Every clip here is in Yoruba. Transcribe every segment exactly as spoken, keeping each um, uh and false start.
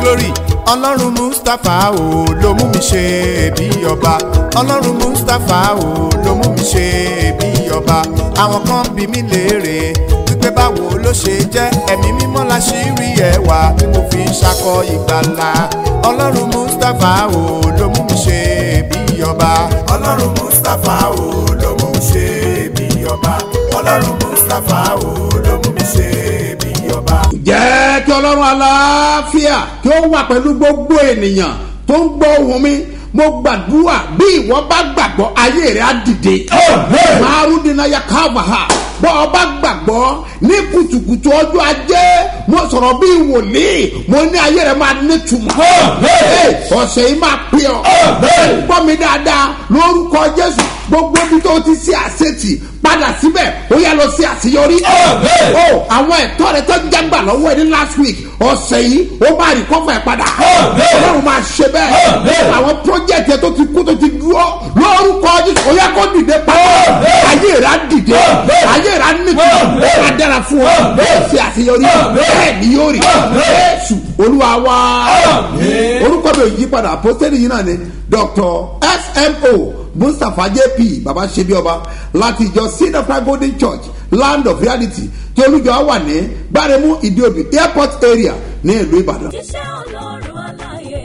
glory ọlọ́run mustapha o ló mú mi ṣe bí ọba ọlọ́run mustapha o ló mú mi ṣe bí ọba àwọn kan bí mi léèrè wípé báwo ló ṣe jẹ́ ẹ̀mí mímọ́ láṣírí ẹwà tí mo fi ń ṣakọ ìgbàlà ọlọ́run mustapha o ló mú mi ṣe bí ọba ọlọ́run mustapha o ló mú mi ṣe bí ọba ọlọ́run mustapha o ló mú mi ṣe bí ọba. jẹ́ kí ọlọ́run aláfíà kí ó wà pẹ̀lú gbogbo ènìyàn tó ń gbọ́ ohùn mi mo gbàdúrà bí ìwọ bá gbàgbọ́ ayé rẹ̀ á dìde. márùndínláyà kábàá bọ́ ọ bá gbàgbọ́ ní kùtùkùtù ọjọ́ ajé mo sọ̀rọ̀ bí wòlíì mo ní ayé rẹ̀ máa nítumọ̀. ọ̀sẹ̀ yìí máa pè ọ́ gbọ́ mi dáadáa lórúkọ Jésù gbogbo ibi tó ti ṣe àṣetì padà síbẹ̀ ó yá lọ sí àṣeyọrí. ó àwọn ẹ̀tọ́ rẹ̀ tó jágbà lọ́wọ́ ẹ̀ ní last week ọ̀sẹ̀ yìí ó máa rí kọ́fà ẹ̀ padà. ọlọ́run máa ṣe bẹ́ẹ̀ àwọn project yẹn tó ti kú tó ti dúró lórúkọ Jésù ó yá kó dìde padà. ayé rẹ̀ á dìde ayé rẹ̀ á níbi ó máa dára fún ọ ó ṣe àṣeyọrí bẹ́ẹ̀ ni yóò rí. Jésù Olúwa wa orúkọ mi ò yí padà àpọ́sítélì yìí náà ni Doctor S M O Mustapha J P Vabasebioba láti ìjọ Sinatra Golden Church Land of Reality tí olùjọ wà ní Gbáremú Ìdíòbí Airport area ní ìlú Ìbàdàn. iṣẹ́ Ọlọ́run aláyé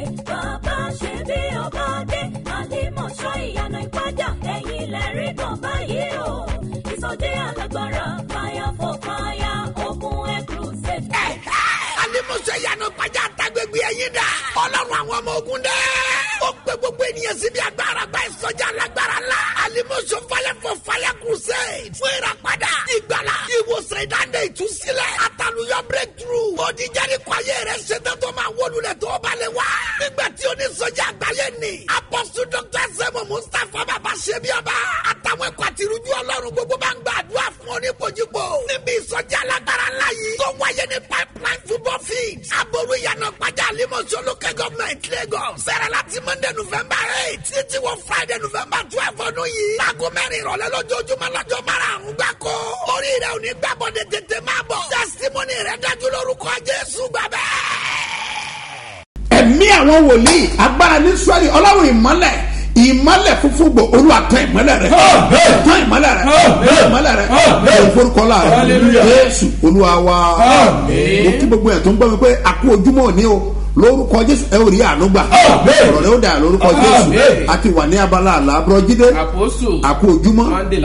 Vabasebioba dé àlìmọ̀ṣọ́ ìyanu ìpájà ẹ̀yìn lẹ́rìí kan báyìí o ìsọdẹ alágbára fire for fire ogun air crusade. àlìmọ̀ṣọ́ ìyanu ìpájà àtàgbègbè ẹ̀yìn dà Ọlọ́run àwọn ọmọ ogun dẹ́. ó pé gbogbo ènìyàn síbi agbára gba ìsọjí alágbára la àlìmọ̀ṣọ́ fire for fire crusade fún ìràpadà ìgbàlà ìwòsàn ìdáǹdè ìtúsílẹ̀ àtàlùyọ breakthrough òdìjáde kọ ayé rẹ̀ ṣetán tó máa wọlúlẹ̀ tó balẹ̀ wá. nígbà tí onísọjí àgbáyé ni Apostle Doctor Semo Mustapha Vabasebioba àtàwọn ẹ̀kọ́ àtirújú Ọlọ́run gbogbo bá ń gba àdúrà fún oníkojúgbò níbi ìsọjí alágbára ńlá yìí tó wáyé ní pipeline football field aboru ìyànà pàjá àlìmọ̀ṣọ́ local government Lagos sẹ̀rẹ̀ láti Monday November eight títí wọ Friday November twelve ọdún yìí láago mẹ́rin ìrọ̀lẹ́ lójoojúmọ́ lọ́jọ́ márùn-ún gbáko orí rẹ̀ ò ní gbàbọ̀dé tètè máa bọ̀ testimony rẹ̀ dájú lórúkọ Jésù gbàgbẹ́. ẹ̀mí àwọn wòlíì agbára ní Ísírẹ́lì Ọlọ́run ìmọ́lẹ̀ ìmọ́lẹ̀ funfun gbò Olúwa tán ìmọ́lẹ̀ rẹ̀ tán ìmọ́lẹ̀ rẹ̀ tán ìmọ́lẹ̀ rẹ̀ ìforúkọlá rẹ̀ Jésù Olúwa wa. mo kí gbogbo ẹ̀ tó ń gbọ́ mi pé a kú ojúmọ́ òní o lórúkọ Jésù ẹ ò rí àánú gbà ọ̀rọ̀ rẹ̀ ó dà lórúkọ Jésù a ti wà ní abala àlàbọ̀ jíde àkú ojúmọ́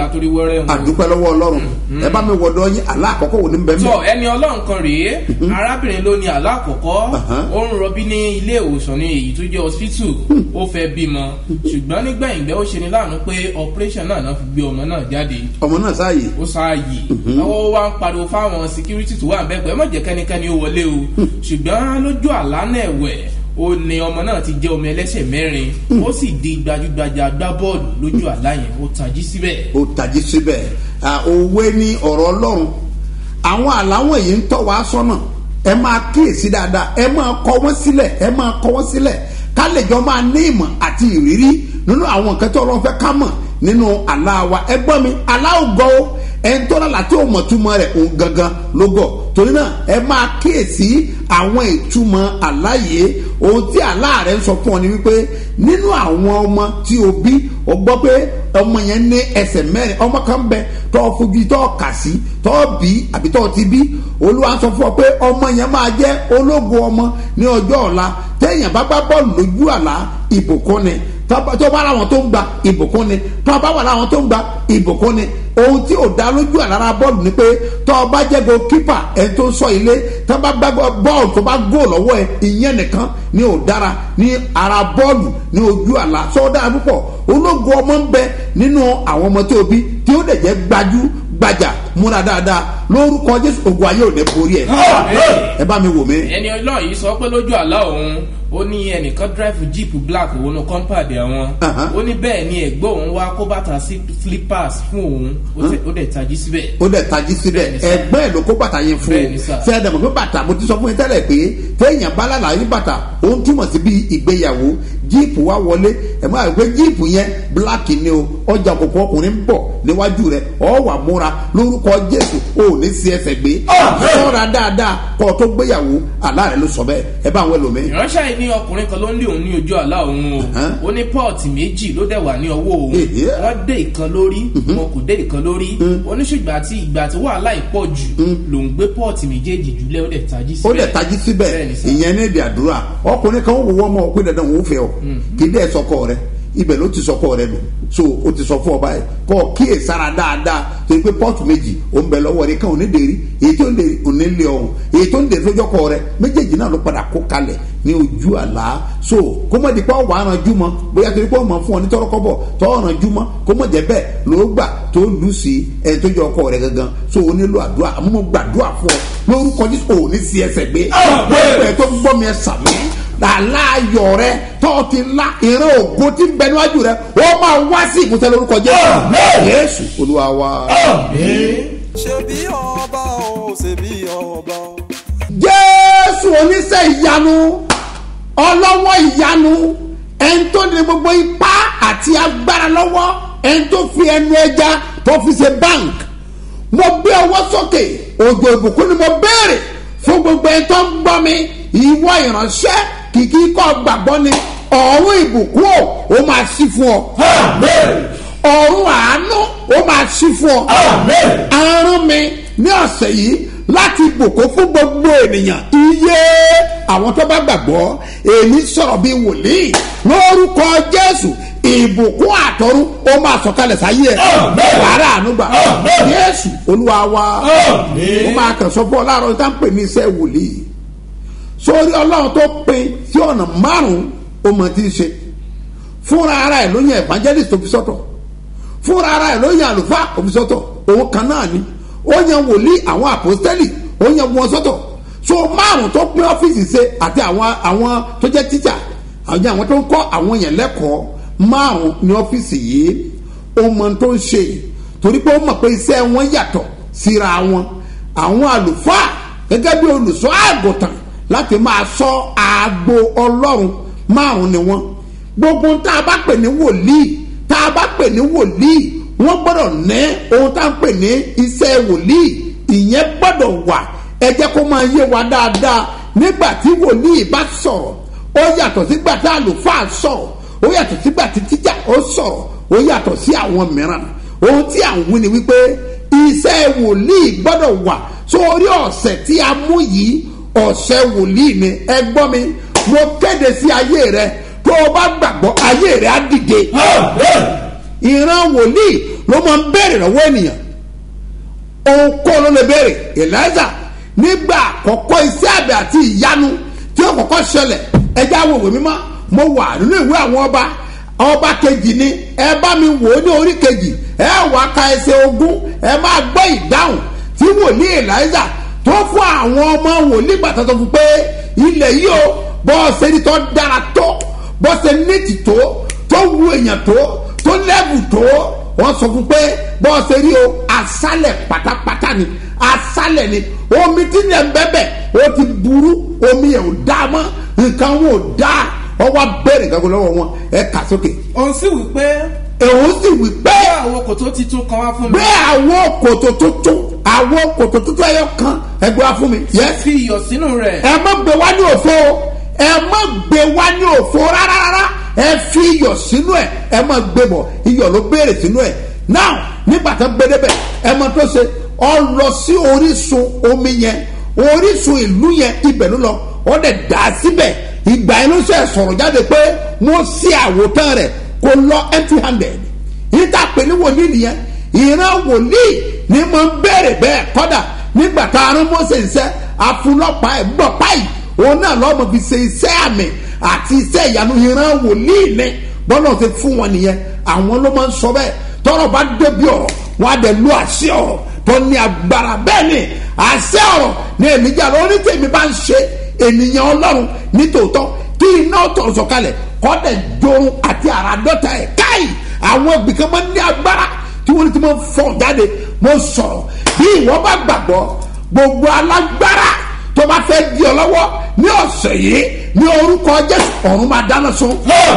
àdúpẹ́ lọ́wọ́ Ọlọ́run ẹ bá mi wọ̀dọ̀ yín àlá àkọ́kọ́ wò ní bẹ́ẹ̀ mi. tọ ẹni Ọlọ́run kan rèé arábìnrin ló ní àlá àkọ́kọ́ ó ń rọbí ní ilé ìwòsàn ní èyí tó jẹ́ hospital ó fẹ́ bímọ ṣùgbọ́n nígbẹ̀yìngbẹ́ ó ṣe ní láàánú pé operation náà náà fi gbé ọmọ náà jáde. ọmọ náà sáàyè. ó sáàyè àwọn wa ń pariwo fáwọn security tó wà bẹ́ẹ̀ pé ẹ má jẹ́ kẹ́nikẹ́ni ó wọlé o ṣùgbọ́n lójú àlá náà ẹ̀wẹ̀ ó ní ọmọ náà ti jẹ́ ọmọ ẹlẹ́sẹ̀ mẹ́rin ó sì di gbajúgbajà agbábọ́ọ̀lù lójú àlá yẹn ó tají síbẹ̀. ó tají síbẹ̀ òwe ní ọ̀rọ̀ Ọlọ́run àwọn àláwọ̀ yìí ń tọ́ wá sọ́nà ẹ máa kíyèsí dáadáa ẹ máa kọ wọ́n sílẹ̀ ẹ máa kọ wọ́n sílẹ̀ ká lè jọ máa ní ìmọ̀ àti ìrírí nínú àwọn nǹkan tí Ọlọ́run fẹ́ ká mọ̀ nínú àlá wa ẹ gbọ́ mi àlá ò gọ̀ o ẹni tó lálàá tí ò mọ̀ túmọ̀ rẹ̀ òun gangan ló gọ̀ torí náà ẹ máa kíyèsí àwọn ìtumọ̀ àlá yìí ohun tí àlá rẹ̀ ń sọ fún ọ ni wípé nínú àwọn ọmọ tí o bí o gbọ́ pé ọmọ yẹn ní ẹsẹ̀ mẹ́rin ọmọ kan bẹ tó o fojú tó o kà sí tó o bí àbí tó o ti bí Olúwa sọ fún ọ pé ọmọ yẹn máa jẹ́ ológo ọmọ ní ọjọ́ ọ̀la téèyàn bá gbá bọ́ọ̀lù lójú àlá ìbùkún ni tó bá láwọn tó ń gba ìbùkún ni tó bá wà láwọn tó ń gba ìbùkún ni ohun tí ò dá lójú àlára bọ́ọ̀lù ni pé tó bá jẹ́ goalkeeper ẹni tó ń sọ ilé tó bá gbá bọ́ọ̀lù tó bá góò lọ́wọ́ ẹ ìyẹn nìkan ni ò dára ní ara bọ́ọ̀lù ní ojú àlá sọ dára púpọ̀ ológo ọmọ ń bẹ nínú àwọn ọmọ tó bí tí ó dẹ̀ jẹ́ gbajú gbajà múra dáadáa lórúkọ Jésù ogun ayé ò ní borí ẹ ẹ bá mi wò mí. ẹni Ọlọ́run yìí sọ pé lójú àlá òun ó ní ẹnìkan drive jeep black wọnú compound àwọn ó ní bẹ́ẹ̀ ni ẹ̀gbọ́n òun wá kó bàtà slippers fún òun ó dẹ̀ tají síbẹ̀. ó dẹ̀ tají síbẹ̀ ẹ̀gbọ́n ẹ̀ ló kó bàtà yẹn fún un ṣe é dàmọ̀ pé bàtà mo ti sọ fún yín tẹ́lẹ̀ pé téèyàn bá lálàá ní bàtà ó ń túmọ̀ sí bí ìgbéyàwó jíìpù wá wọlé ẹ̀ máa gbé jíìpù yẹn black ni o ọjà kòkó ọkùnrin ń bọ̀ níwájú rẹ̀ ọ̀ wà múra lórúkọ Jésù ò ní sí ẹsẹ̀ gbé ṣọ́ra dáadáa kọ́ ọ tó gbéyàwó àlá rẹ̀ ló sọ bẹ́ẹ̀ ẹ bá àwọn ẹlòmíín. ìránṣẹ́ yìí ní ọkùnrin kan ló ń lé òun ní ojú àlá òun o ó ní pọ́ọ̀tì méjì ló dẹ̀ wà ní ọwọ́ òun wọ́n dé ìkan lórí wọn kò dé ìkan lórí oníṣègbè àti ìgbà tí wàhálà ìpọ̀ jù ló ń gbé pọ́ọ̀tì méjèèjì jùlẹ̀ ó dẹ̀ tají síbẹ̀. ó dẹ̀ tají síbẹ̀ ìyẹn ní èdè àdúrà ọkùnrin kan ó wò wọ́n mọ́ ọ pé dandan òun fẹ́ ọ kì í dẹ́ sọkọ rẹ ibẹ̀ ló ti sọkọ rẹ lò so o ti sọ fún ọba yẹ kọ́ kíyè sára dáadáa torí pé pọ́ọ̀tù méjì ó ń bẹ lọ́wọ́ rẹ kàn ó ní dèrí èyí tó ń dèrí ò ní lé ọ̀hún èyí tó ń dèrí lójọ́kọ rẹ méjèèjì náà ló padà kó kalẹ̀ ní ojú àlá so kó mọ̀ di pé ọ̀wà aranjú mọ́ bóyá torí pé ọmọ fún ọ ní tọ́rọ́kọ́bọ̀ tọ́ ọ̀ranjú mọ́ kó mọ̀ jẹ́ bẹ́ẹ̀ ló gbà tó lù sí ẹni tó jẹ́ ọkọ rẹ gangan so o nílò àdúrà àmọ́ mo gbàdúrà fún ọ lórúkọ Jésù ò ní sí ẹsẹ̀ gbé ẹ tó gbọ́ mi ẹ sàmì làlàyọ̀ rẹ tọ́ ti la ìran ògo tí ń bẹ níwájú rẹ ó máa wá sí ìmúṣẹ lórúkọ Jésù Olúwa wa. ṣebí ọba o ṣebí ọba o. Jésù oníṣẹ́ ìyanu ọlọ́wọ́ ìyanu ẹni tó ní gbogbo ipá àti agbára lọ́wọ́ ẹni tó fi ẹnu ẹja tó fi ṣe bank mo gbé ọwọ́ sókè òjò ìbùkún ni mo béèrè fún gbogbo ẹni tó ń gbọ́ mi ìwọ ìránṣẹ́ kìkì kọ́ gbàgbọ́ ni ọ̀run ìbùkún o ó máa ṣí fún ọ. ọ̀run àánú ó máa ṣí fún ọ. àrùn mi ní ọ̀sẹ̀ yìí láti bùkún fún gbogbo ènìyàn iye àwọn tó bá gbàgbọ́ èmi sọ̀rọ̀ bíi wòlíì lórúkọ Jésù ìbùkún àtọ̀run ó máa sọ̀kalẹ̀ sáyé ẹ̀ wàrà ànúgbà Jésù Olúwa wa ó máa kàn sọ fún ọ láàárọ̀ níta ń pè ní iṣẹ́ wòlíì sórí Ọlọ́run tó pín sí ọ̀nà márùn-ún ó mọ̀ tí ń ṣe fúnra ara ẹ̀ ló yan evangelist tó fi sọ́tọ̀ fúnra ara ẹ̀ ló yan àlùfáà tó fi sọ́tọ̀ òun kan náà ni ó yan wòlíì àwọn àpòstẹ́lì ó yan wọn sọ́tọ̀ so márùn tó pín ọ́fíìsì ṣe àti àwọn àwọn tó jẹ́ tíjà àwọn àwọn tó ń kọ́ àwọn yẹn lẹ́kọ̀ọ́ márùn ní ọ́fíìsì yìí ó mọ tó ń ṣe torí pé ó mọ̀ pé iṣẹ́ wọn yàtọ̀ síra wọn àwọn àlùfáà gẹ́gẹ́ bí olùṣọ́ àgùntàn láti máa ṣọ́ àgbo Ọlọ́run márùn ni wọ́n gbogbo tá a bá pè ní wòlíì tá a bá pè ní wòlíì wọ́n gbọ́dọ̀ ní ohun tá a pè ní iṣẹ́ wòlíì ìyẹn gbọ́dọ̀ wà ẹ jẹ́ kó máa yé wa dáadáa nígbà tí wòlíì bá sọ̀rọ̀ ó yàtọ̀ sígbà tí àlùfáà sọ̀rọ̀ ó yàtọ̀ sígbà tí tíjà ó sọ̀rọ̀ ó yàtọ̀ sí àwọn mìíràn ohun tí à ń wí ni wípé iṣẹ́ wòlíì gbọ́dọ̀ wà sórí ọ̀sẹ̀ tí a mú yìí ọ̀sẹ̀ wòlíì ni ẹ gbọ́ mi mo kéde sí ayé rẹ tó o bá gbàgbọ́ ayé rẹ á dìde ìran wòlíì ló máa ń béèrè lọ́wọ́ ènìyàn òun kọ́ ló lè béèrè Èlíjà nígbà àkọ́kọ́ iṣẹ́ àbẹ àti ìyanu tí ó kọ́kọ́ ṣẹlẹ̀ ẹjẹ́ àwọn òwe mímọ́ mo wà nínú ìwé àwọn ọba ọba kejì ni ẹ bá mi wò ó ní orí kejì ẹ wà ká ẹsẹ̀ ogún ẹ máa gbọ́ ìdáhùn tí wòlíì Èlíjà tó fún àwọn ọmọ wòlíì gbàtà tó fún pé ilẹ̀ yìí o bọ́ọ̀sẹ̀ ní tó dára tó bọ́ọ̀sẹ̀ nítì tó tó wu èèyàn tó tó lẹ́bù tó wọ́n sọ fún pé bọ́ọ̀sẹ̀ rí o aṣálẹ̀ pátápátá ni aṣálẹ̀ ni omi tí ní ẹ̀ ń bẹ́bẹ̀ ó ti burú omi ẹ̀ ò dá mọ́ nǹkan wọn ò dá ọwọ́ abẹ́rẹ́ ìgbàgbọ́ lọ́wọ́ wọn ẹ̀ kà sókè. òun sì wí pé. òun sì wí pé. bẹ́ẹ̀ àwọn kòtò titun kan wá fún mi. bẹ́ẹ̀ àwọn kòtò tuntun àwọn kòtò tuntun ẹyọ kan ẹgbẹ́ wá fún mi. fi iyọ̀ sínú rẹ̀. ẹ má gbé wá ní òfo ẹ má gbé wá ní òfo rárá rárá ẹ fi iyọ̀ sínú ẹ ẹ má gbé bọ̀ iyọ̀ ló béèrè sínú ẹ now nígbà tó gbé débẹ̀ ẹ má tó ṣe ọ lọ sí orísun omi yẹn orísun ìlú yẹn ibẹ̀ ló lọ ọ dẹ̀ dà síbẹ̀ ìgbà inú sẹ̀ sọ̀rọ̀ jáde pé wọ́n sí àwòtán rẹ̀ kó lọ empty handed yíta pé ní wòlíì nìyẹn ìran wòlíì ni mo ń béèrè bẹ́ẹ̀ kọ́dà nígbà tá a rán Mósè iṣẹ́ àfúnlọ́pàá ẹ̀ gbọ́ páì òun náà lọ́mọ fi ṣe iṣẹ́ àmì àti iṣẹ́ ìyanu ìran wòlíì ni bọ́lá ti fún wọn nìyẹn àwọn ló máa ń sọ bẹ́ẹ̀ tọ́rọ̀ bá débi ọ̀rọ̀ wọn á dẹ̀ lu àṣẹ ọ̀rọ̀ tó ní agbára bẹ́ẹ̀ ni àṣẹ ọ̀rọ̀ ní Èlíjà lórí tèmi bá ń ṣe ènìyàn Ọlọ́run nítòótọ́ kí iná ọ̀tọ̀ sọ̀kalẹ̀ kọ́dẹ̀ jorun àti àràdọ́ta ẹ̀ káì àwọn ibì kan máa ń ní agbára tí wọ́n ti máa ń fọ̀ jáde mo sọ̀rọ̀ bí ìwọ bá gbàgbọ́ gbogbo alágbára tó bá fẹ́ di ọ lọ́wọ́ ní ọ̀sẹ̀ yìí ní orúkọ Jésù ọ̀run máa dáná sun.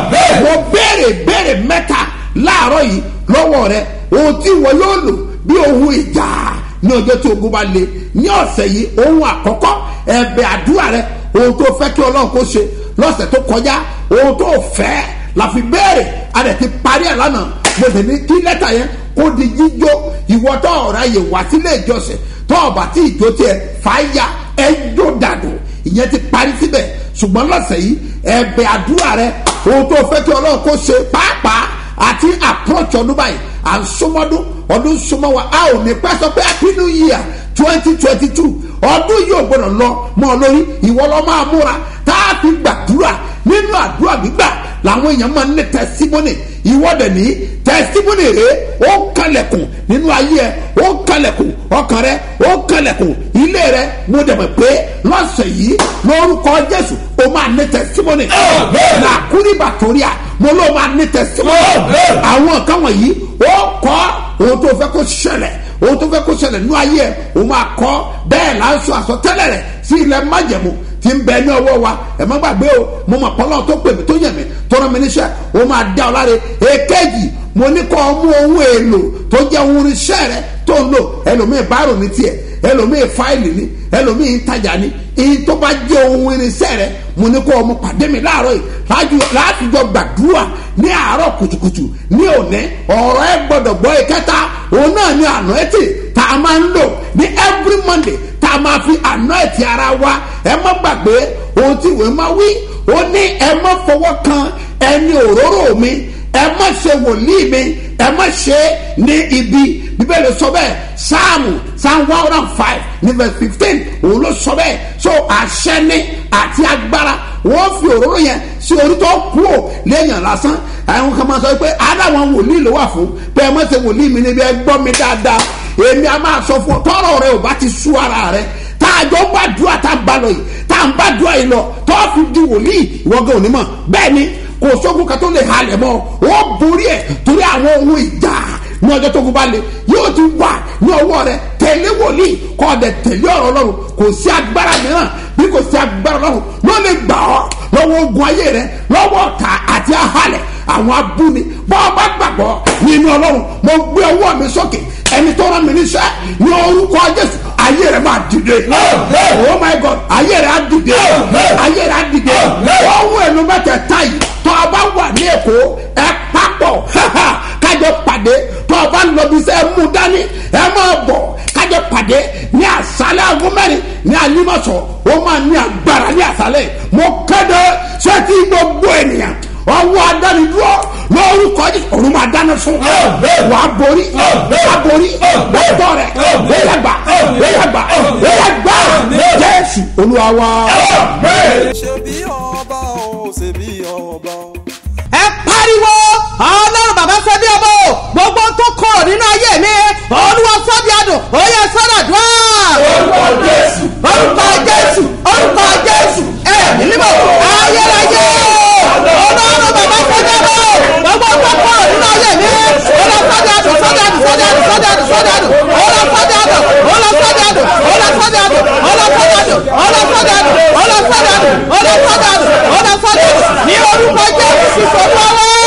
mo béèrè béèrè mẹ́ta láàárọ̀ yìí lọ́wọ́ rẹ ohun tí ìwọ yóò lò bí ohun ìjà ní ọjọ́ tí ogun bá le ní ọ̀sẹ̀ yìí ohun àkọ́kọ́ ẹ̀bẹ̀ àdúrà rẹ ohun tó fẹ́ kí Ọlọ́run kó ṣe lọ́sẹ̀ tó kọjá ohun tó fẹ́ la fi béèrè a dẹ̀ ti parí ẹ̀ lánàá mo sì ní kí lẹ́tà yẹn kó di jíjó ìwọ tó ọ̀rá yẹ wá sílé ìjọsìn tó ọ̀bà tí ìjó tiẹ̀ fàáyà ẹjọ́ dànù ìyẹn ti parí síbẹ̀ ṣùgbọ́n lọ́sẹ̀ yìí ẹ̀bẹ̀ àdúrà rẹ ohun tó fẹ́ kí Ọlọ́run kó ṣe pàápàá àti approach ọdún báyìí à ń súnmọ́dún ọdún súnmọ́ wa a ò ní pẹ́ sọ pé happy new year twenty twenty two ọdún yìí ò gbọdọ̀ lọ mọ́ ọ lórí ìwọ lọ máa múra tá a fi gbàdúrà nínú àdúrà gbígbà làwọn èèyàn máa ń ní testimony ìwọ́dẹ̀ ní testimony rẹ̀ ó kànlẹ̀kùn nínú ayé ẹ̀ ó kànlẹ̀kùn ọkàn rẹ̀ ó kànlẹ̀kùn ilé rẹ̀ mo dẹ̀ mọ̀ pé lọ́sẹ̀ yìí lórúkọ Jésù ó máa ní testimony làkúrìbà torí à mo ló máa ní testimony àwọn kan wọ̀nyí ó kọ́ ohun tó fẹ́ kó ṣẹlẹ̀ ohun tó fẹ́ kó ṣẹlẹ̀ nínú ayé ẹ̀ ó máa kọ́ bẹ́ẹ̀ là ń sọ àsọtẹ́lẹ̀ rẹ̀ sí ilẹ̀ májẹ̀mú tí ń bẹ ní ọwọ́ wa ẹ má gbàgbé o mo mọ̀ pọ́lọ́ tó pè mí tó yẹ̀ mí tó rán mi níṣẹ́ o máa dá ọ láre èkejì mo ní kọ́ ọ mú ohun èlò tó jẹ́ ohun irinṣẹ́ rẹ tó ń lò ẹlòmíì báàrò ní tiẹ̀ ẹlòmíì fáìlì ní ẹlòmíì ìtajà ní èyí tó bá jẹ́ ohun irinṣẹ́ rẹ mo ní kọ́ ọ mú pàdé mi láàárọ̀ yìí láti jọ gbàdúrà ní àárọ̀ kùtùkùtù ní òní ọ̀rọ̀ ẹ gbọ́dọ̀ gbọ́ ìkẹta òun náà ní àná ẹtì tá a máa ń lò ní every Monday tá a máa fi àná ẹtì ara wa ẹ má gbàgbé ohun tí ìwé máa wí ó ní ẹ má fọwọ́ kan ẹni òróró mi ẹ má ṣe wòlíì mi ẹ má ṣe ní ibi bíbélì sọ bẹ́ẹ̀ sáàmù psalm one hundred and five ní verse fifteen òun ló sọ bẹ́ẹ̀ so àṣẹ ní àti agbára wọ́n fi òróró yẹn sí orí tó kú ò léèyàn lásán àwọn kan máa sọ pé adáwọn wòlíì ló wà fún pé ẹ má ṣe wòlíì mi níbi ẹ gbọ́ mi dáadáa èmi a máa sọ fún ọ tọrọ rẹ ò bá ti sú ara rẹ tá a jọ ń bá dùn àtà ń bá lọ yìí tá a ń bá dùn àyè lọ tó a fi di wòlíì ìwọ́gẹ́ òní mọ̀ bẹ́ẹ̀ ni kò sógun kan tó lè halẹ̀ mọ́ wọ́n borí ẹ̀ torí àwọn ohun ìjà ní ọjọ́ tó kú bá le yóò ti wà ní ọwọ́ rẹ tẹ̀lé wòlíì kọ́ ọ̀dẹ̀ tẹ̀lé ọ̀rọ̀ Ọlọ́run kò sí agbára mìíràn bí kò sí agbára Ọlọ́run ló lè gbà ọ́ lọ́wọ́ ogun ayé rẹ lọ́wọ́ ọ̀tá àti ahalẹ̀ àwọn abúni bọ́ ọ bá gbàgbọ́ nínú Ọlọ́run mo gbé ọwọ́ mi sókè ẹni tó rán mi níṣẹ́ ní orúkọ Jésù ayé rẹ máa dìde oh my God ayé rẹ á dìde ayé rẹ á dìde ohun èlò mẹ́tẹ̀ẹ̀ta yìí tó a bá wà ní Èkó ẹ papọ̀ kájọ pàdé tó a bá lọ bí sẹ́ mú dání ẹ máa bọ̀ kájọ pàdé ní àṣálẹ́ aago mẹ́rin ní Àlímọ̀ṣọ́ ó máa ní agbára ní àṣálẹ́ mo kéde sẹ́tì gbogbo ènìyàn ọwọ́ adánidúró lórúkọ ọ̀run máa dáná fún wàá borí wàá borí bẹ́tọ̀ rẹ̀ wíyàgbà wíyàgbà wíyàgbà Jésù Olúwa wa. ṣebí ọba o ṣebí ọba o. ẹ pariwo Ọlọ́run bàbá ṣebí ọba o gbogbo tó kọ̀rọ̀ nínú ayé mi Olúwa sọ́dí àdùn ó yẹ sọ́dọ̀ dùn án. orúkọ Jésù orúkọ Jésù orúkọ Jésù ẹ nílò ayérayé Ọlọ́run bàbá ṣebí ọba o gbogbo tó kọ̀rọ̀ nínú ayé mi Olúwa sọ́dí àdùn sọ́dí àdùn sọ́dí àdùn sọ́dí àdùn sọ́dí àdùn Olúwa sọ́dí àdùn Olúwa sọ́dí àdùn Olúwa sọ́dí àdùn Olúwa sọ́dí àdùn Olúwa sọ́dí àdùn Olúwa sọ́dí àdùn Olúwa sọ́dí àdùn Olúwa sọ́dí àdùn ní orúkọ Jésù sọ́dọ̀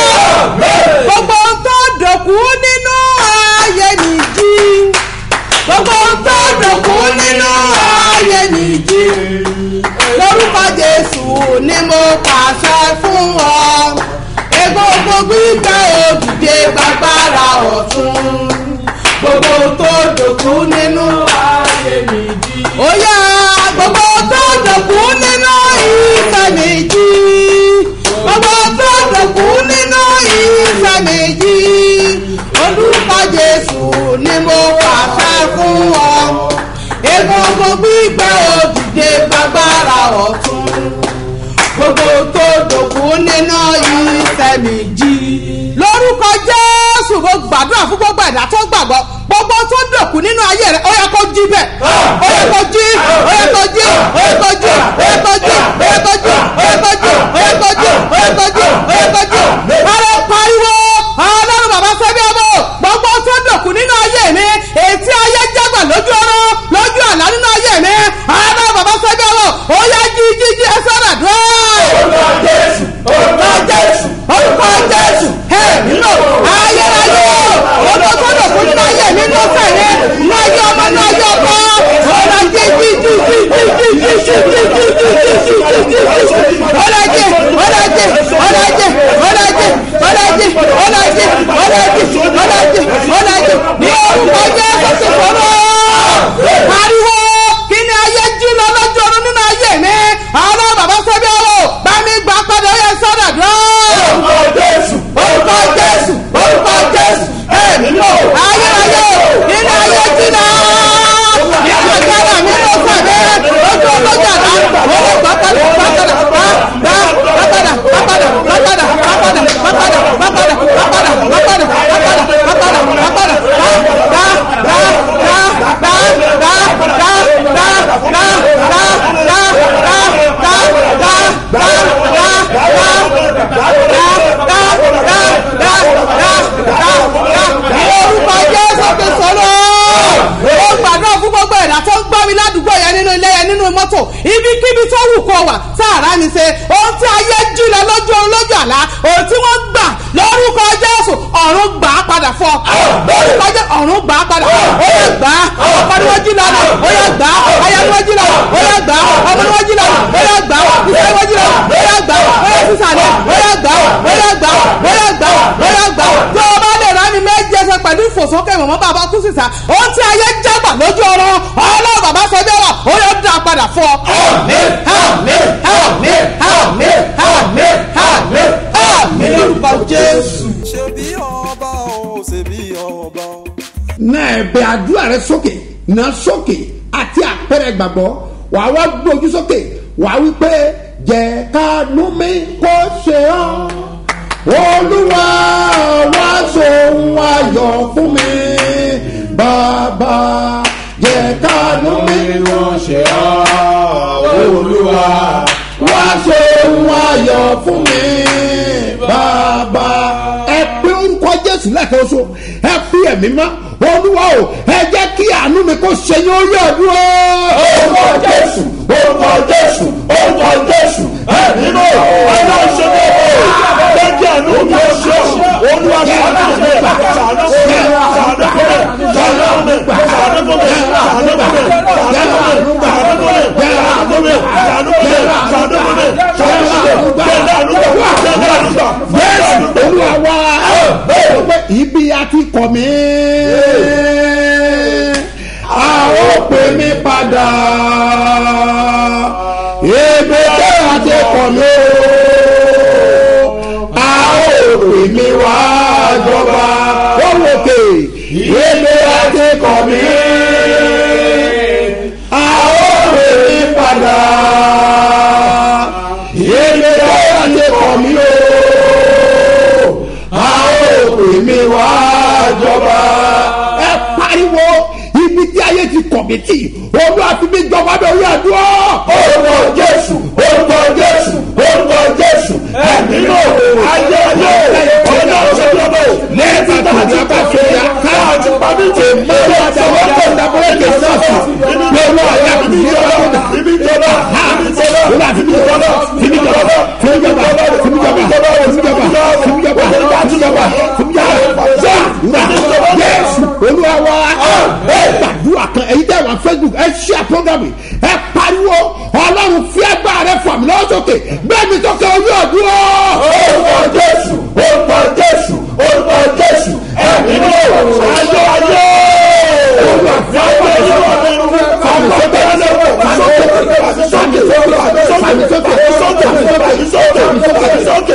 gbogbo tó dòkú nínú ayé nìjí gbogbo tó dòkú nínú ayé nìjí lórúkọ Jésù ni mo pàṣẹ fún ọ egbogbo gbígbẹ òdìdè gbàgbára ọ̀tún gbogbo tó dòkú nínú ayé nìjí ó yá gbogbo tó dòkú nínú ìfẹ́ nìjí gbogbo tó dòkú nínú ìfẹ́ nìjí orúkọ Jésù ni mo pàṣẹ fún ọ egungun gbígbẹ òdìdè gbàgbára ọ̀tún gbogbo tó dòkú nínú ìfẹ́ nìjí lórúkọ Jésù mo gbàdúrà fún gbogbo ẹ̀dá tó gbàgbọ́ gbogbo tó dòkú nínú ayé rẹ ó yẹ kó jí bẹ́ẹ̀ ó yẹ kó jí ó yẹ kó jí ó yẹ kó jí ó yẹ kó jí ó yẹ kó jí ó yẹ kó jí ó yẹ ibikíbi tó wù kó wà sáàrà ni ṣe ohun tí ayé jí lọ lójú orun lójú àlá ohun tí wọ́n gbà lórúkọ jésù ọ̀run gbà á padà fọ́ lórúkọ jésù ọ̀run gbà á padà ó yẹ gbà á ọkọ ni wọ́n jí lọ ó yẹ gbà á aya ni wọ́n jí lọ ó yẹ gbà á ọmọ ni wọ́n jí lọ ó yẹ gbà á ìṣẹ́ ni wọ́n jí lọ ó yẹ gbà á ó yẹ sísàlẹ̀ ó yẹ gbà á ó yẹ gbà á ó yẹ gbà á ó yẹ gbà á tó o bá lè rà mí méje ṣe pẹ̀lú ìfòsókè mọ̀mọ́ bàbá kú sísà ohun tí ayé jágbà lójú ọ̀run ọlọ́run bàbá sọ bí ọ̀rọ̀ ó yẹ dá padà fún ọ. àmín àmín àmín àmín àmín àmín àmín lórúkọ jésù. ṣebí ọba o ṣebí ọba o. náà ẹ̀bẹ̀ àdúrà rẹ sókè náà sókè àti àpẹẹrẹ gbàgbọ́ wàá wá gbójú sókè wàá wí pé jẹ́ kánú mi kó ṣe ọ́ olúwa wá sóhun ayọ̀ fún mi bàbá jẹ́ kánú mi kó ṣe ọ́ olúwa wá sóhun ayọ̀ fún mi bàbá. ẹ pé orúkọ jésù lẹ́ẹ̀kan oṣù ẹ fi ẹ̀mí mọ́ olúwa o ẹ jẹ́ kí àánú mi kó ṣe yín ó yẹ dúró. orúkọ jésù orúkọ jésù orúkọ jésù ẹ nínú ọjọ́ ìṣẹ́gun o jẹ́ kí àánú mi ó ṣe olúwa ṣàánú mi ṣàánú mi ṣàánú mi ṣàánú mi ṣàánú mi ṣàánú mi ṣàánú mi ṣàánú mi ṣàánú mi ṣàánú mi jésù olúwa wá ibi àti kọ̀ mí a ó pè mí padà ibi àti kọ̀ mí a ó pè mí wá jọba olókè ibi àti kọ̀ mí a ó pè mí padà ibi àti kọ̀ mí èmi wá jọba. ẹ pariwo ibi tí ayé ti kọ̀mìtì olú àfi mi jọba bẹ orí àdúrà. orúkọ jésù orúkọ jésù orúkọ jésù ẹ̀mí náà ayé ayé ọ̀nà òṣèlú lẹ́ẹ̀tì tàbí abáfẹ́yà káàtì pàmì tè mọ́lẹ́ àtàwọn ọkọ̀ ìdàbọ̀lẹ̀ kè sọ́ọ̀tì lọ́wọ́ àyà mi jọba ibi jọba olú àfi mi jọba ibi jọba fún jọba fún jọba fún jọba fún jọba fún jọba fún jọba fún jọba jésù olúwa wa ẹ gbàdúrà kan èyí tẹ́ wà facebook ẹ share program ẹ pariwo ọlọ́run fi ẹgbà rẹ fà mí lọ́wọ́ sókè bẹ́ẹ̀ mi sókè orí ọ̀dúró. orúkọ jésù orúkọ jésù orúkọ jésù ẹ̀mí ní òwò ayé ayé olúwa fi ẹgbà rẹ fà mí lọ́wọ́ fà mí sókè fà mí sókè fà mí sókè fà mí sókè fà mí sókè fà mí sókè fà mí sókè fà mí sókè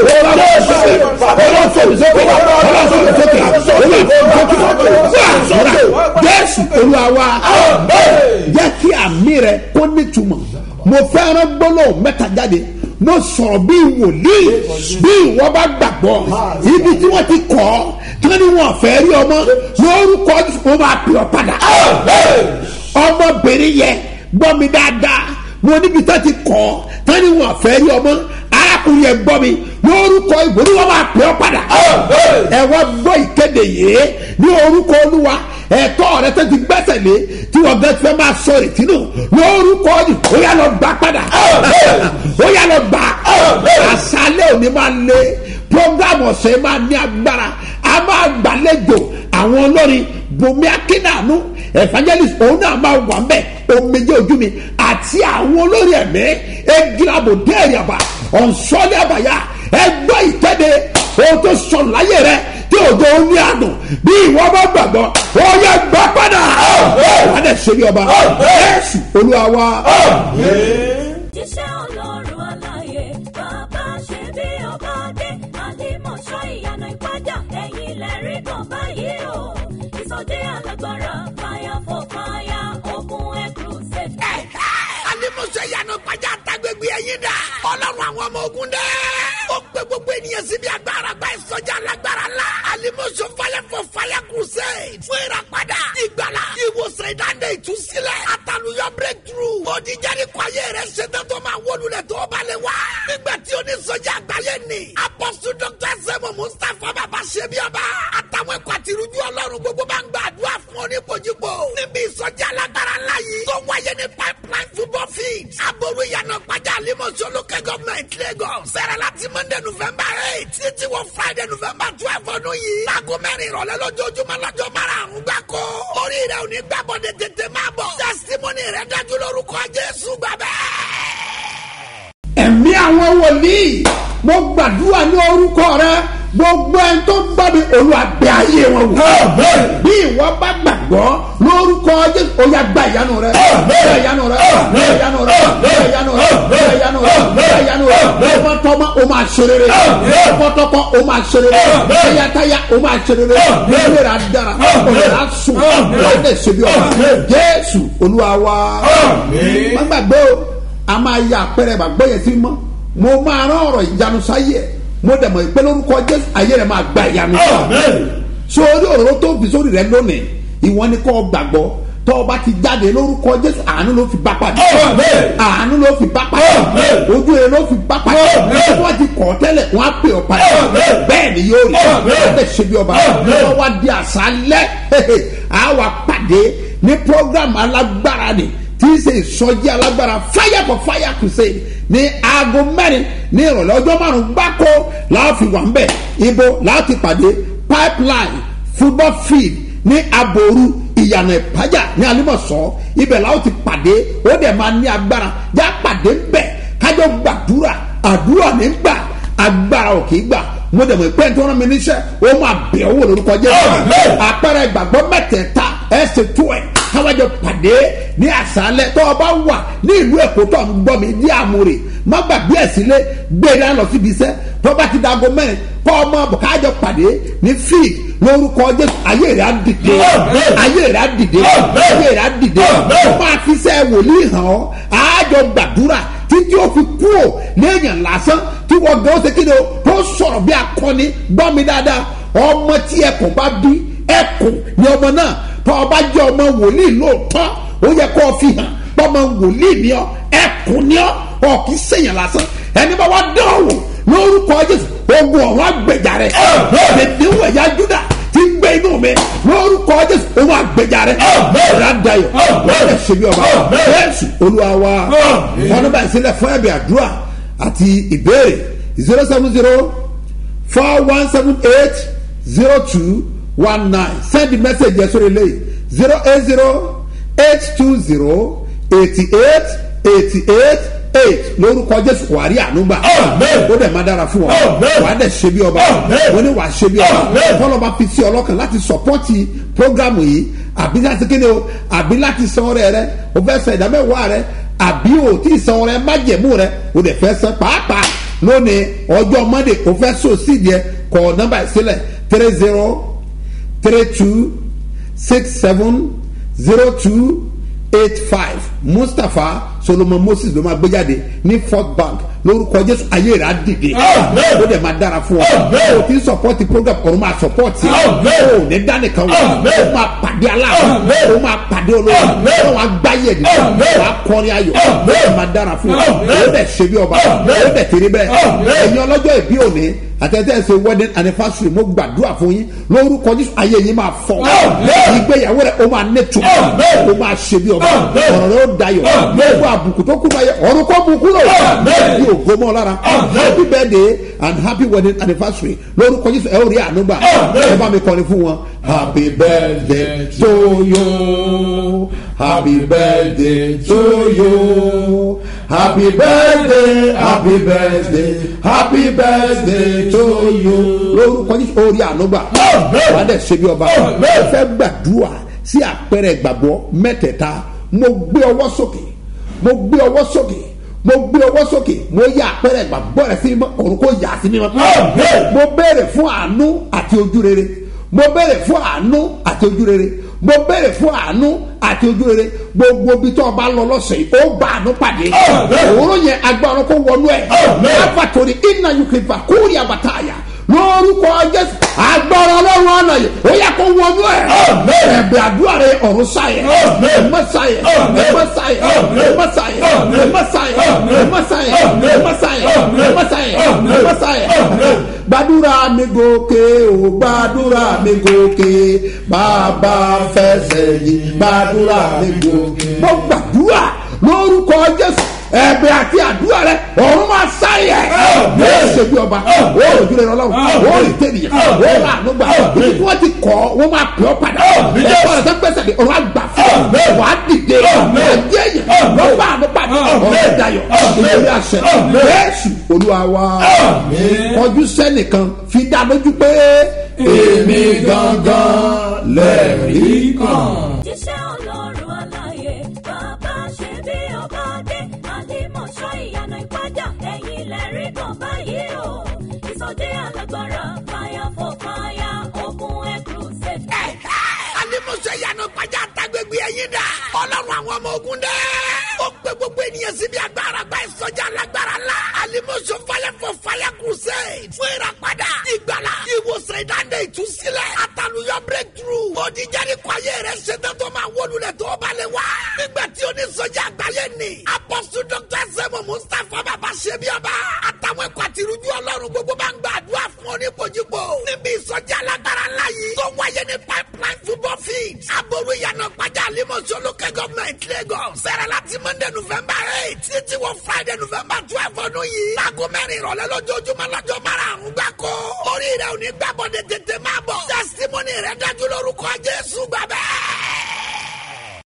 jésù olúwa wa jẹ́ kí àmì rẹ kó nítumọ̀ mo fẹ́ràn gbólóhùn mẹ́ta jáde mo sọ̀rọ̀ bí wòlíì bí ìwọ bá gbàgbọ́ ibi tí wọ́n ti kọ́ kí ni wọ́n fẹ́ rí ọmọ lórúkọ wọn máa pè ọ́ padà ọmọbìnrin yẹ gbọ́ mi dáadáa mo níbi tó ti kọ́ kí ni wọ́n fẹ́ rí ọmọ arákùnrin yẹn gbọ́ mi lórúkọ ìbò ni wọ́n máa pè ọ́ padà ẹ wá gbọ́ ìkéde yìí ní orúkọ olúwa ẹ̀tọ́ rẹ tó ti gbẹ́sẹ̀ lé tí wọ́n gbẹ́ fẹ́ máa sọ ìrètí nù lórúkọ yìí ó yà lọ gbà padà ó yà lọ gbà àṣálẹ̀ òní máa lé program ọ̀sẹ̀ máa ní agbára a máa gbàlejò àwọn olórin bùnmi akínàánú evangelist òun náà máa wà mbẹ omijé ojú mi àti àwọn olórin ẹ̀mí egirabo dẹ́rẹ́bà ọ̀nsọ́lẹ̀ àbàyà ẹgbẹ́ ìkéde ohun tó sọnù láyé rẹ tí òjò ó ní àdùn bí ìwọ bá gbàgbọ́ ó yẹ gbà padà wà á dẹ̀ ṣe bí ọba Jésù Olúwa wa. jíṣẹ́ ọlọ́run aláyé bàbá ṣe bí ọba dé àlìmọ̀ṣọ́ ìyànà ìpájà ẹ̀yìn lẹ́rìí kan báyìí o ìsọjí alágbára fire for fire ogun air crusade. àlìmọ̀ṣọ́ ìyànà ìpájà àtàgbègbè ẹ̀yìn dà ọlọ́run àwọn ọmọ ogun dẹ́. ó pé gbogbo ènìyàn síbi agbára gba ìsọjí alágbára la àlìmọ̀ṣọ́ fire for fire crusade fún ìràpadà ìgbàlá ìwòsàn ìdáǹdè ìtúsílẹ̀ àtàlùyọ breakthrough òdìjẹ́rì kwayé rẹ̀ ṣetán tó máa wọlú rẹ̀ tó balẹ̀ wá. nígbà tí onísọjí àgbáyé ni apọ́sù dr sẹ́mu mustapha Vabasebioba àtàwọn ẹ̀kọ́ àtirújú ọlọ́run gbogbo bá ń gba àdúrà fún oníkojúgbò níbi ìsọjí alágbára ńlá yìí tó wáyé ní pipeline football field abo àgbòrò ìyànà pàjá àlímọ̀ṣọ́ local government Lagos. Bẹ̀rẹ̀ láti Monday November eight títí wọ Friday November twelve ọdún yìí. Láago mẹ́rin ìrọ̀lẹ́ lójoojúmọ́ lọ́jọ́ márùn-ún gbáko. Orí rẹ̀ ò ní gbàbọ̀dé tètè máa bọ̀. Testimony rẹ̀ dájú lórúkọ Jésù gbàgbẹ́. Ẹ̀mí àwọn wòlíì mo gbàdúrà ní orúkọ rẹ gbogbo ẹni tó gbọ́ mi Olúwa bẹ̀ ayé wọn wò. Bí ìwọ bá gbàgbọ́ lórúkọ Jésù ó yá gba ìyanu rẹ. Gba ìyanu rẹ. Gba ìyanu rẹ. Gba ìyanu rẹ. Gba ìyanu rẹ. Gba ìyanu rẹ. Ọmọtọ́mọ o máa ṣe rere. Ọmọtọ́kọ o máa ṣe rere. Tayataya o máa ṣe rere. Ilé rà dára. Olè rà sùn. Wọ́n lè ṣe bí ọba. Jésù Olúwa wa. Má gbàgbé o, a máa ya àpẹẹrẹ ìgbàgbọ́ yẹn sí mọ́. Mo máa rán ọ̀rọ̀ ìyanu sáyé ẹ̀. Mo dẹ̀ mọ̀ ìpè lórúkọ Jésù ayé rẹ̀ máa gba ìyanu. Sórí òróró tó fi sórí rẹ̀ lónìí ìwọ ni kò gbàgbọ́ tó o bá ti jáde lórúkọ Jésù àánú ló fi bá pàdé. Àánú ló fi bá pàdé. Ojú rẹ̀ ló fi bá pàdé. Wọ́n ti kọ̀ tẹ́lẹ̀ wọ́n á pè ọ́ padà. Bẹ́ẹ̀ ni yóò rí. Wọ́n bẹ̀ ṣe bí ọba. Wọ́n wá di àṣálẹ́. Àwa pàdé ní program alágbára ni tí í ṣe ìsọjí alágbára fire for fire crusade ní aago mẹ́rin ní ìrọ̀lẹ́ ọjọ́ márùn-ún gbáko láàfin wà ń bẹ̀ ibo láti pàdé pipeline football field ní aboru ìyànà ìpájà ní alimọ̀sọ́ ibẹ̀ láwọn ti pàdé ó dẹ̀ máa ní agbára já pàdé ń bẹ̀ kájọ gbàdúrà àdúrà ní gbà agbára ò kì í gbà mo dẹ̀ mọ̀ ìpẹ́ tí wọ́n rán mi níṣẹ́ ó máa bẹ̀ owó lórúkọ Jésù àpẹẹrẹ ìgbàgbọ́ mẹ́tẹ̀ẹ̀ta ẹ̀ ṣe tó ẹ̀ káwájọ pàdé ní àṣálẹ́ tó o bá wà ní ìlú Èkó tó ń gbọ́ mi ní àmúre má gbàgbé ẹ̀ sílé gbé e lọ síbi iṣẹ́ tó bá ti dago mẹ́rin kọ́ ọmọ bọ̀ kájọ pàdé ní fíì lórúkọ Jésù ayé rẹ̀ á dìde ayé rẹ̀ á dìde ayé rẹ̀ á dìde ó máa fi iṣẹ́ wòlíì hàn ọ́ àájọ gbàdúrà títí ó fi kú ò léèyàn lásán tí wọ́n gan ó ṣe kéde o tó sọ̀rọ̀ bí akọni gbọ́ mi dáadáa ọmọ tí ẹkùn bá bí ẹkùn ni ọmọ náà tó o bá jẹ́ ọmọ wòlíì lóòótọ́ ó yẹ kó o fi hàn pọ́mọ wòlíì ni ọ ẹkùn ni ọ ọ kì í ṣèyàn lásán ẹni bá wá dán o wò lórúkọ Jésù ogun ọ̀run àgbèjà rẹ̀ ẹ̀ẹ́dẹ̀ẹ́dẹ́wò ẹ̀yà Júdà ti ń gbé inú mi lórúkọ Jésù òun àgbèjà rẹ̀ ọ̀rẹ́ àdáyọ̀ wọ́n lè ṣe bí ọba Jésù Olúwa wa wọn ní báyìí sílẹ̀ fún ẹ̀bẹ̀ àdúrà àti ìbéèrè zero seven zero four one seven eight zero two one nine send the message yẹn sórí ilé zero eight zero eight two zero eighty eight eighty eight eight lórúkọ Jésù wàrí ànúgbà ó dẹ̀ máa dára fún ọ wàá dẹ̀ ṣe bí ọba ó ní wàá ṣe bí ọba fọlọ́ba fi sí ọlọ́kàn láti sọpọ́tì prógrámù yìí àbí láti kéde o àbí láti san ọrẹ rẹ o fẹ́ san ìdámẹ́wàá rẹ àbí o tí ì san ọrẹ májẹ̀mú rẹ o dẹ̀ fẹ́ san pàápàá lónìí ọjọ́ Monday o fẹ́ so sídìí ẹ kọ nọ́mbà ìsílẹ̀ three zero three two six seven zero two eight five Mustapha Solomon Moses ló máa gbé jáde ní First Bank lórúkọ Jésù ayé rẹ̀ á dìde ó dẹ̀ máa dára fún ọ o ti ń sọpọ́tì program ọ̀run máa sọpọ́tì o ní dánìkan wọ̀ o máa pàdé aláàbò o máa pàdé olórí o máa gbáyé ẹ̀dí o máa kọrin ayọ̀ o dẹ̀ máa dára fún ọ o dẹ̀ ṣe bí ọba o dẹ̀ tẹ̀lé bẹ́ẹ̀ ẹ̀yin ọlọ́jọ́ ìbí òní àtẹ̀tẹ̀ ṣe wedding anniversary mo gbàdúrà fún yín lórúkọ Jésù ayé yín máa fọ́ ìgbéyàwó rẹ̀ o máa nẹ́tù o máa ṣe bí ọba ọ̀rọ̀ rẹ̀ ó dayọ̀ gbogbo àbùkù tó kú báyẹ̀ ọ̀run kọ́ bùkún lò yóò gbọmọ lára happy birthday and happy wedding anniversary lórúkọ Jésù ẹ ó rí àánú gbà ẹ bá mi kọrin fún wọn. happy birthday to you happy birthday to you happy birthday happy birthday happy birthday to you lórúkọ Jésù ó rí àánú gbà wà á dẹ̀ ṣe bí ọba ẹ fẹ́ gbàdúrà sí àpẹẹrẹ ìgbàgbọ́ mẹ́tẹ̀ẹ̀ta mo gbé ọwọ́ sókè mo gbé ọwọ́ sókè mo gbé ọwọ́ sókè mo yà àpẹẹrẹ ìgbàgbọ́ rẹ sí mímọ́ ọ̀run kò yà sí mímọ́ mo béèrè fún àánú àti ojú rere mo béèrè fún àánú àti ojú rere mo béèrè fún àánú àti ojú rere gbogbo ibi tó o bá lọ lọ́sẹ̀ yìí ó bá àánú pàdé òwúrọ̀ yẹn agbára kó wọnú ẹ̀ lápàtòrí iná yukifa kúrì àbàtàyà lórúkọ Jésù agbára Ọlọ́run ọ̀nà yìí ó yẹ kó wọnú ẹ̀ ẹ̀bẹ̀ àdúrà rẹ ọ̀run sáyẹ̀ ẹ̀mọ́ sáyẹ̀ ẹ̀mọ́ sáyẹ̀ ẹ̀mọ́ sáyẹ̀ ẹ̀mọ́ sáyẹ̀ ẹ̀mọ́ sáyẹ̀ ẹ̀mọ́ sáyẹ̀ ẹ̀mọ́ sáyẹ̀ ẹ̀mọ́ sáyẹ̀ gbàdúrà mi gòkè o gbàdúrà mi gòkè bàbá fẹsẹ̀ yìí gbàdúrà mi gòkè mo gbàdúrà lórúkọ Jésù ẹ̀bẹ̀ àti àdúrà rẹ ọ̀run máa sáré ẹ̀ yóò ṣe bí ọba ó ojú rẹ lọ́wọ́ ó lè tẹ̀lé ó rà ànúgbà ibi tí wọ́n ti kọ́ wọ́n máa pè ọ́ padà ẹ̀kọ́ rẹ̀ sẹ́gbẹ́sẹ̀ de ọ̀run àgbà fún wàá dìde ẹ̀jẹ̀ yẹn lọ́gbà ànúpàdé ọ̀rẹ́ dayọ̀ ìlérí àṣẹ Jésù Olúwa wa kọjú sẹ́nìkan fi dá lójú pé èmi gangan lẹ́rìí kan. jíṣẹ́ ọlọ́run aláyé bàbá ṣe bí ọba dé àlìmọ̀ṣọ́ ìyànà ìpájà ẹ̀yìn lẹ́rìí kan báyìí o ìsọdẹ alágbára fire for fire ogun air crusade. àlìmọ̀ṣọ́ ìyànà ìpájà àtàgbègbè ẹ̀yìn dà ọlọ́run àwọn ọmọ ogun dẹ́. ó pe gbogbo ènìyàn síbi agbára gba ìsọjí alágbára la àlìmọ̀ṣọ́ fire for fire crusade fún ìràpadà ìgbàlá ìwòsàn ìdáǹdè ìtúsílẹ̀ àtàlùyọ breakthrough òdìjáde kwayé rẹ̀ ṣetán tó máa wọlú lẹ̀ tó balẹ̀ wá. nígbà tí onísọjí àgbáyé ni apọ́sù dr sẹ́mu mustapha Vabasebioba àtàwọn ẹ̀kọ́ àtirújú ọlọ́run gbogbo bá ń gba àdúrà fún ọ ní bojúbò níbi ìsọjí alágbára ńlá yìí tó wáyé ní pipeline football field aboru ìyànà pàjá àlìmọ̀ṣọ́ local government Lagos bẹ̀rẹ̀ láti monday november eight títí wọ friday november twelve ọdún yìí láago mẹ́rin ìrọ̀lẹ́ lójoojúmọ́ lọ́jọ́ márùn-ún gbáko orí rẹ̀ ò ní gbàbọ̀dẹ̀ tètè máa bọ̀ testimony rẹ̀ dájú lórúkọ Jésù gbàgbẹ́.